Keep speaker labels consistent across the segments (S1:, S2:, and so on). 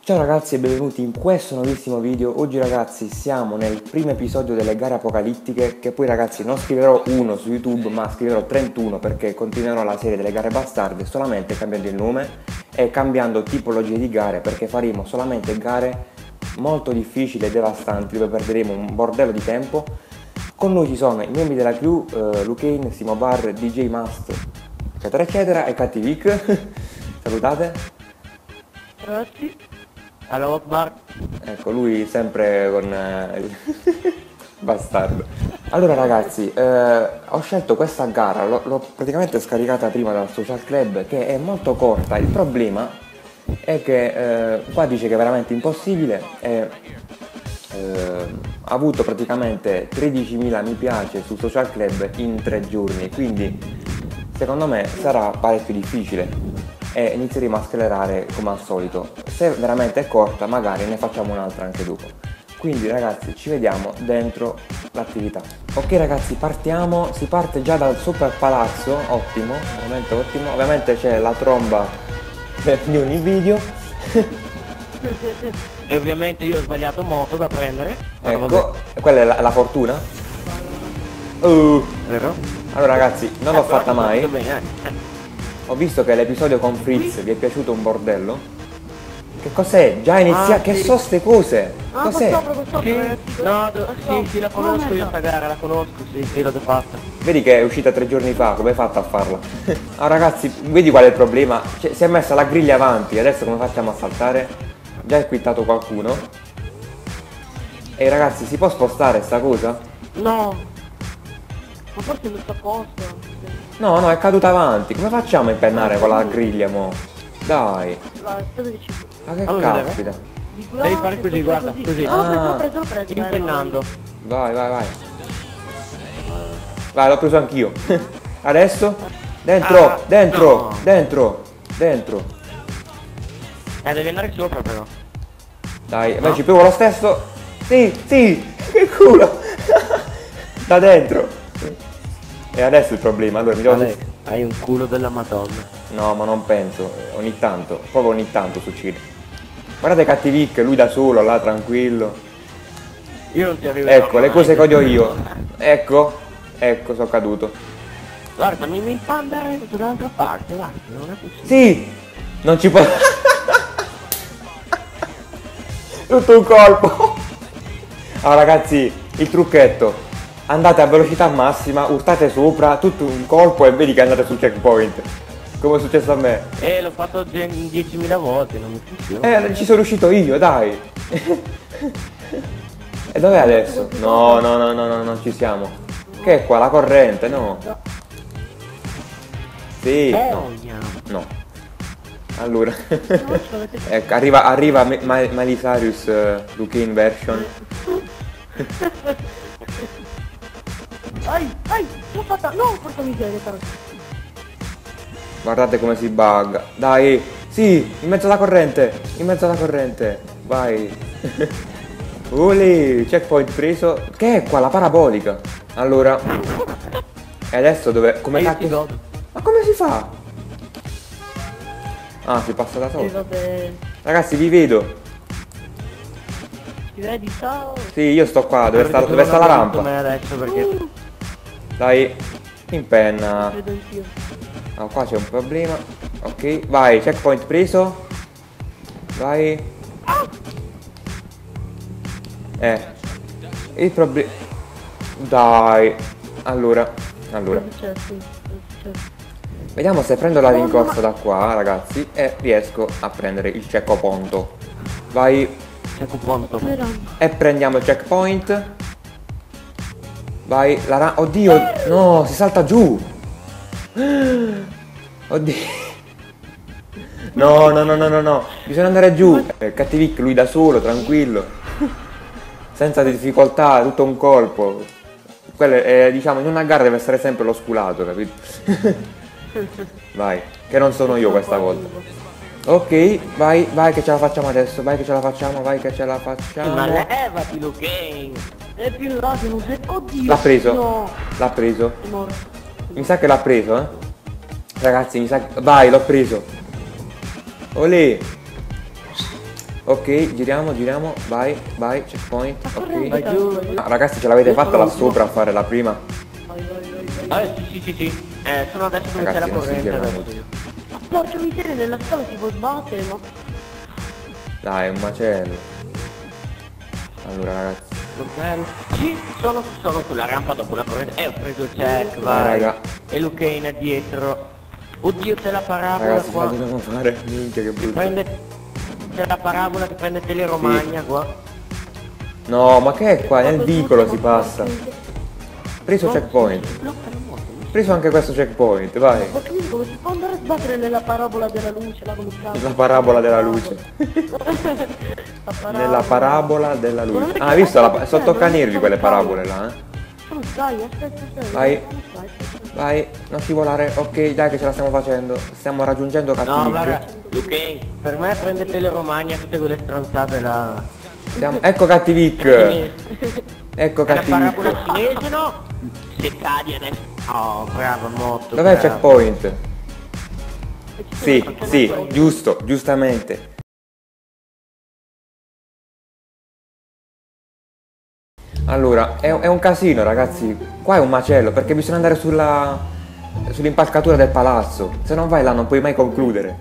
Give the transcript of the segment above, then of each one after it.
S1: Ciao ragazzi e benvenuti in questo nuovissimo video. Oggi ragazzi siamo nel primo episodio delle gare apocalittiche, che poi ragazzi non scriverò uno su YouTube ma scriverò 31 perché continuerò la serie delle gare bastarde solamente cambiando il nome e cambiando tipologie di gare, perché faremo solamente gare molto difficili e devastanti dove perderemo un bordello di tempo. Con noi ci sono i membri della crew, Lucane, Simobar, DJ Must, eccetera eccetera, e KTVic. Salutate.
S2: Ragazzi, allora Bar.
S1: Ecco, lui sempre con bastardo. Allora ragazzi, ho scelto questa gara, l'ho praticamente scaricata prima dal social club, che è molto corta. Il problema è che qua dice che è veramente impossibile e ha avuto praticamente 13.000 mi piace sul social club in 3 giorni, quindi secondo me sarà parecchio difficile e inizieremo a sclerare come al solito. Se veramente è corta magari ne facciamo un'altra anche dopo. Quindi ragazzi ci vediamo dentro l'attività. Ok ragazzi, partiamo, si parte già dal super palazzo, ottimo, veramente ottimo. Ovviamente c'è la tromba di ogni video.
S2: E ovviamente io ho sbagliato moto da prendere.
S1: Ecco, quella è la fortuna.
S2: Vero?
S1: Allora ragazzi, non l'ho fatta mai.
S2: Bene,
S1: Ho visto che l'episodio con Fritz vi è piaciuto un bordello. Che cos'è? Già inizia? Che
S2: sì.
S1: so ste cose? Cos'è?
S2: Sì, la conosco io sta gara, la conosco, sì, l'ho già fatta.
S1: Vedi che è uscita 3 giorni fa, come hai fatto a farla? Allora ragazzi, vedi qual è il problema? Cioè, si è messa la griglia avanti, adesso come facciamo a saltare? Già è quittato qualcuno. E ragazzi, si può spostare sta cosa?
S2: No, ma forse non sta apposta.
S1: No, no, è caduta avanti. Come facciamo a impennare con la griglia, mo? Dai. Ma che
S2: Allora,
S1: caspita.
S2: devi fare così, guarda, così.
S1: Ah.
S2: Impennando.
S1: Vai, vai, vai. Vai, l'ho preso anch'io. Adesso? Dentro, dentro,
S2: no.
S1: dentro, dentro.
S2: Devi andare sopra però.
S1: Dai,
S2: No.
S1: vai, ci provo lo stesso. Sì, sì, che culo. Da dentro. E adesso il problema, allora mi devo...
S2: Vabbè, hai un culo della Madonna.
S1: No, ma non penso, ogni tanto, proprio ogni tanto succede. Guardate KTVic, lui da solo, là, tranquillo.
S2: Io non ti arriverò.
S1: Ecco, le cose che odio io. Ecco, ecco, sono caduto.
S2: Guarda, mi fa andare dall'altra parte, guarda, non è possibile.
S1: Sì, non ci può... Tutto un colpo. Allora ragazzi, il trucchetto. Andate a velocità massima, urtate sopra, tutto un colpo e vedi che andate sul checkpoint. Come è successo a me.
S2: L'ho fatto 10.000 volte, non mi funziona.
S1: Ci sono riuscito io, dai. E dov'è adesso? No, no, no, no, no, non ci siamo. Che è qua, la corrente, no. Sì, no. No. Allora. Ecco, arriva Malisarius Lucane version.
S3: L'ho fatta, no, porca miseria, però.
S1: Guardate come si bugga. Dai, sì, in mezzo alla corrente, in mezzo alla corrente. Vai. Uli, checkpoint preso. Che è qua, la parabolica? Allora. E adesso dove? Come cacchio? Ma come si fa? Ah, si passa da
S3: Sì,
S1: solo.
S3: vabbè.
S1: Ragazzi, vi vedo.
S3: Ti vedi, ciao.
S1: Sì, io sto qua, dove sta la rampa?
S2: Adesso perché...
S1: Dai, in penna.
S3: Vedo anch'io.
S1: Ah, qua c'è un problema. Ok, vai, checkpoint preso. Vai. Il problema... Dai. Allora.
S3: Cosa è successo?
S1: Vediamo se prendo la rincorsa da qua, ragazzi, e riesco a prendere il checkpoint. Vai.
S2: Checkpoint.
S1: E prendiamo il checkpoint. Vai, oddio, no, si salta giù. Oddio. No, no, no, no, no, no. Bisogna andare giù. KTVic, lui da solo, tranquillo. Senza difficoltà, tutto un colpo. Quello è, diciamo, in una gara deve essere sempre lo sculato, capito? Vai, che non sono io questa volta. Ok, vai, vai che ce la facciamo adesso. Vai che ce la facciamo, vai che ce la facciamo.
S2: Ma levati, Lucane.
S3: È più in là che non sei... Oddio.
S1: L'ha preso.
S3: No.
S1: L'ha preso.
S3: È morto.
S1: Mi sa che l'ha preso, eh. Ragazzi, mi sa che... Vai, l'ho preso. Olè. Ok, giriamo, vai, checkpoint, ok.
S2: Vai giù.
S1: Ah, ragazzi, ce l'avete fatta là sopra a fare la prima?
S2: Sì. Sono adesso dove c'è
S1: Ragazzi,
S2: la
S1: non si
S2: corrente
S1: gira
S2: adesso
S1: molto.
S2: io.
S3: Porca miseria, nella scala si può sbattere, ma...
S1: Dai, è un macello. Allora, ragazzi.
S2: Sì, sono sulla rampa dopo la corrente. Ho preso il check,
S1: Vai,
S2: vai.
S1: raga.
S2: E Lucane è dietro. Oddio, c'è la parabola
S1: Ragazzi, ce la
S2: qua.
S1: dobbiamo fare. Minchia, che brutto.
S2: C'è la parabola che prende Teleromagna qua.
S1: No, ma che è qua? Nel vicolo si passa. Preso checkpoint. Preso anche questo checkpoint, vai.
S3: Ma quindi come si può andare a sbattere nella parabola della luce, là come si chiama?
S1: La parabola della luce. Nella parabola della luce. Ah, hai visto? Sono toccanirvi quelle parabole là, eh?
S3: Dai, aspetta.
S1: Vai. Vai, non scivolare. Ok, dai che ce la stiamo facendo. Stiamo raggiungendo
S2: No,
S1: cattivi.
S2: guarda, Lucane, per me prende Teleromagna tutte quelle stronzate là.
S1: Ecco Cattivic. Ecco
S2: È la
S1: Cattivic.
S2: parabola cinese, no? Se cadi adesso. Oh, bravo, molto.
S1: Dov'è il
S2: bravo.
S1: checkpoint? Sì, giusto, giustamente. Allora, è un casino ragazzi. Qua è un macello perché bisogna andare sull'impalcatura del palazzo. Se non vai là non puoi mai concludere.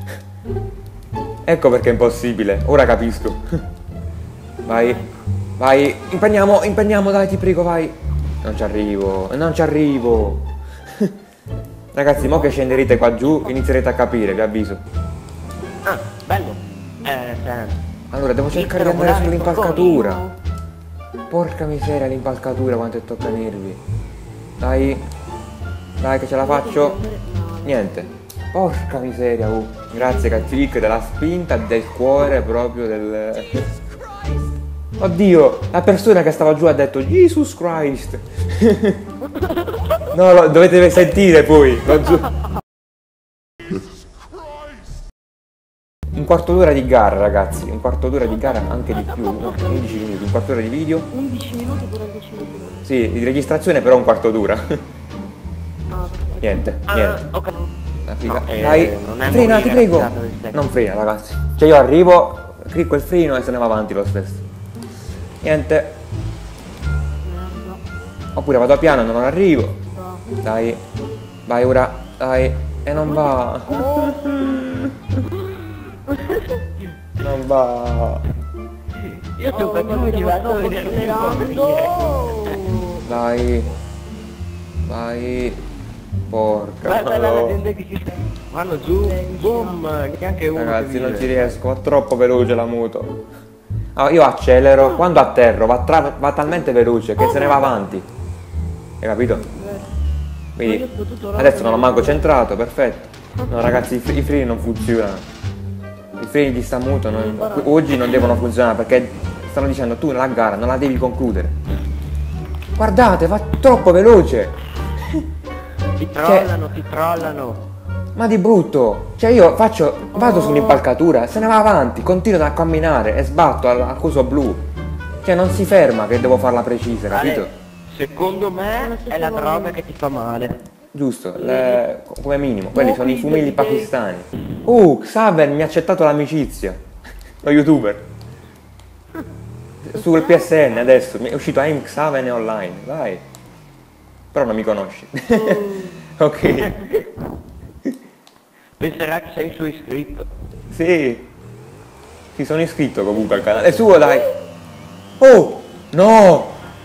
S1: Ecco perché è impossibile. Ora capisco. Vai, vai, impegniamo, dai, ti prego, vai. Non ci arrivo. Ragazzi, mo che scenderete qua giù inizierete a capire, vi avviso.
S2: Ah, bello. Cioè,
S1: Allora, devo cercare di andare sull'impalcatura. Porca miseria, l'impalcatura quanto è tocca nervi. Dai, che ce la faccio. Niente. Porca miseria, Grazie Cattivic della spinta, del cuore proprio del... Oddio, la persona che stava giù ha detto Jesus Christ. No, lo dovete sentire poi. Un quarto d'ora di gara ragazzi, un quarto d'ora di gara, anche di più, no, 15 minuti, un quarto d'ora di video.
S3: 11 minuti per 11 minuti.
S1: Sì, di registrazione però un quarto d'ora. Niente.
S2: ok.
S1: La figa.
S2: No,
S1: Dai,
S2: non è
S1: frena, ti
S2: morire,
S1: prego.
S2: scusate, del secco.
S1: Non frena ragazzi. Cioè io arrivo, clicco il freno e se ne va avanti lo stesso. Niente. Oppure vado a piano e non arrivo. Dai, vai ora, dai. E non va. Non va.
S2: Io sto facendo diverso a vedere
S1: Dai. Vai. Porca.
S2: Guarda la
S1: no.
S2: gente che ci sta. Vanno giù, boom, neanche uno.
S1: Ragazzi,
S2: che
S1: non
S2: vive.
S1: ci riesco, va troppo veloce la moto. Ah, io accelero, quando atterro va talmente veloce che se ne va avanti. Hai capito? Quindi adesso non ho manco centrato, perfetto. No ragazzi, i freni non funzionano. I freni di sta moto oggi non devono funzionare perché stanno dicendo tu la gara non la devi concludere. Guardate, va troppo veloce.
S2: Ti trollano.
S1: Ma di brutto. Cioè io vado sull'impalcatura, se ne va avanti, continuo a camminare e sbatto al coso blu. Cioè non si ferma che devo farla precisa, capito?
S2: Secondo me è la droga che ti fa male.
S1: Giusto, come minimo. Quelli sono i fumigli pakistani. Xaven mi ha accettato l'amicizia. Lo youtuber. Sul PSN adesso, è uscito I'm Xaven online, vai. Però non mi conosci. Ok.
S2: Penserà che sei il suo iscritto.
S1: Sì. Si sono iscritto comunque al canale. È suo, dai. Oh! No!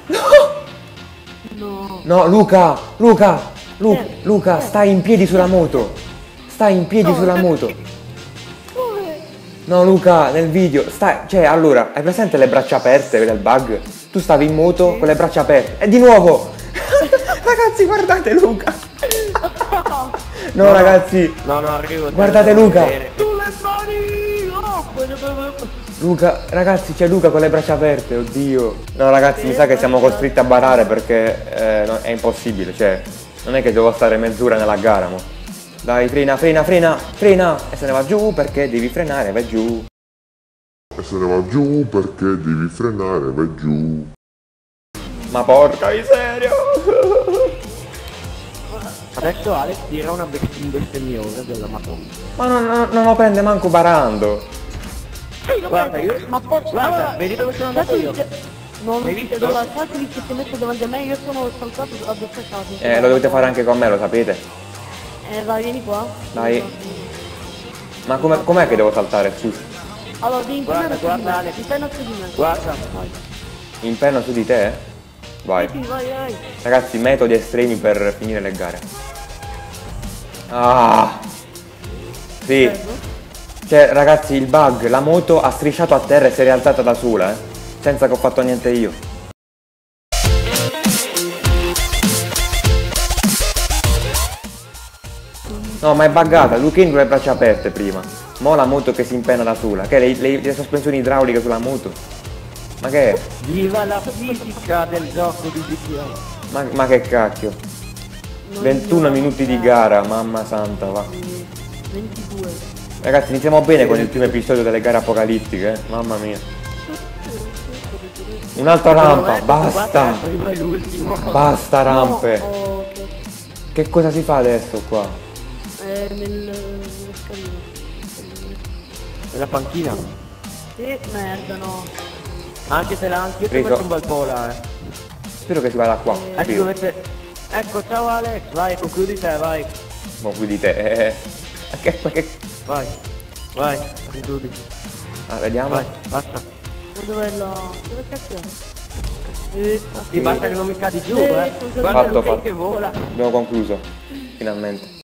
S1: No, Luca, stai in piedi sulla moto. Stai in piedi sulla moto. No, Luca, nel video, cioè, allora, hai presente le braccia aperte del bug? Tu stavi in moto con le braccia aperte. E di nuovo! Ragazzi, guardate Luca. No, ragazzi.
S2: No, arrivo.
S1: Guardate Luca.
S3: Sulle mani! Oh,
S1: Luca, ragazzi, c'è Luca con le braccia aperte, oddio. No, ragazzi, mi sa che siamo costretti a barare perché è impossibile, cioè, non è che devo stare mezz'ora nella gara, mo. Dai, frena. E se ne va giù perché devi frenare, vai giù.
S4: E se ne va giù perché devi frenare, vai giù.
S1: Ma porca miseria.
S2: Adesso Alex tira un bestemmione della Madonna.
S1: Ma non lo prende manco barando.
S3: Sì, lo
S2: Guarda,
S3: vedo.
S2: io...
S3: Ma forse...
S2: Guarda, vedi dove sono andato io?
S3: Non
S2: Hai visto?
S3: dove Satri che si mette davanti a me, io sono saltato a doppia casa.
S1: Lo dovete fare anche con me, lo sapete?
S3: Vai, vieni qua.
S1: Dai. Ma com'è che devo saltare, scusa?
S3: Allora, devi
S2: Guarda,
S3: impegnare su di
S2: guarda,
S3: me.
S2: Alex.
S3: Impenna su di me.
S2: Guarda.
S3: Vai.
S1: Impenno su di te? Vai.
S3: Sì, vai, vai.
S1: Ragazzi, metodi estremi per finire le gare. Ah! Sì.
S3: Prego.
S1: Cioè, ragazzi, il bug, la moto ha strisciato a terra e si è rialzata da sola, senza che ho fatto niente io. No, ma è buggata, Luchini con le braccia aperte prima. Mo' la moto che si impenna da sola. Che le sospensioni idrauliche sulla moto? Ma che è?
S2: Viva la fisica del gioco di GTA.
S1: Ma che cacchio? 21 minuti di gara, mamma santa, va.
S3: 22.
S1: Ragazzi, iniziamo bene con il primo episodio delle gare apocalittiche, mamma mia. Un'altra rampa, basta!
S2: Prima è l'ultimo.
S1: Basta rampe!
S3: No, ok.
S1: Che cosa si fa adesso qua?
S3: Nello scalino.
S2: Nella panchina.
S3: Sì, merda, no.
S2: Anche se l'ha anche io ti
S1: Riso.
S2: metto un bel po' là,
S1: Spero che si vada qua.
S2: Ecco dovete... Ecco, ciao Alex, vai, concludi te, vai.
S1: Ma più di te. Che...
S2: Vai, concludi.
S1: Ah, vediamo.
S2: Vai, basta.
S3: Ma dove cazzo è?
S2: Ti basta che non mi cadi giù, Guarda
S1: Fatto,
S2: Luchini
S1: fatto.
S2: che vola.
S1: Abbiamo concluso. Finalmente.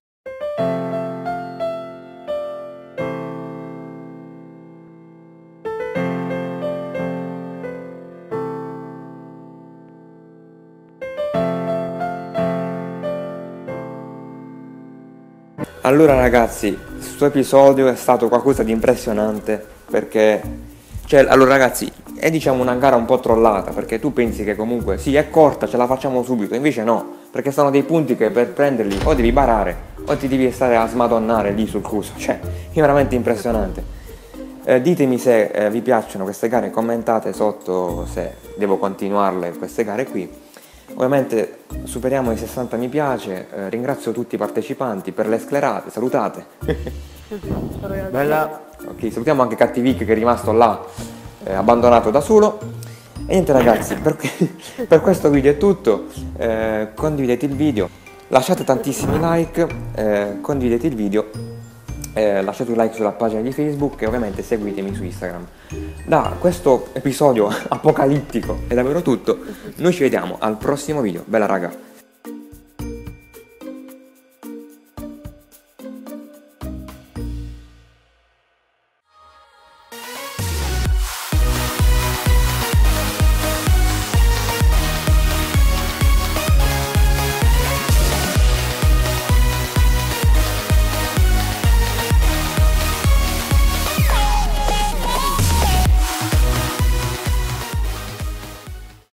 S1: Allora ragazzi, questo episodio è stato qualcosa di impressionante perché, allora ragazzi, è diciamo una gara un po' trollata perché tu pensi che comunque sì è corta, ce la facciamo subito, invece no, perché sono dei punti che per prenderli o devi barare o ti devi stare a smadonnare lì sul coso, è veramente impressionante. Ditemi se vi piacciono queste gare, commentate sotto se devo continuarle queste gare qui. Ovviamente superiamo i 60 mi piace, ringrazio tutti i partecipanti per le sclerate, salutate.
S2: Bella.
S1: Ok, salutiamo anche Cattivic che è rimasto là, abbandonato da solo. E niente ragazzi, per questo video è tutto, condividete il video, lasciate tantissimi like, condividete il video, lasciate un like sulla pagina di Facebook e ovviamente seguitemi su Instagram. Da questo episodio apocalittico è davvero tutto, noi ci vediamo al prossimo video, bella raga!